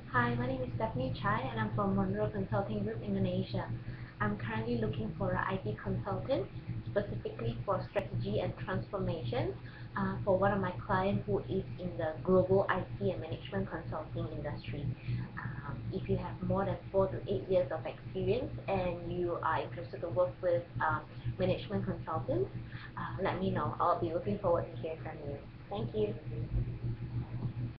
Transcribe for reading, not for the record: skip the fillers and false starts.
Hi, my name is Stephanie Chai and I'm from Monroe Consulting Group, Indonesia. I'm currently looking for an IT consultant, specifically for strategy and transformation for one of my clients who is in the global IT and management consulting industry. If you have more than 4 to 8 years of experience and you are interested to work with management consultants, let me know. I'll be looking forward to hearing from you. Thank you.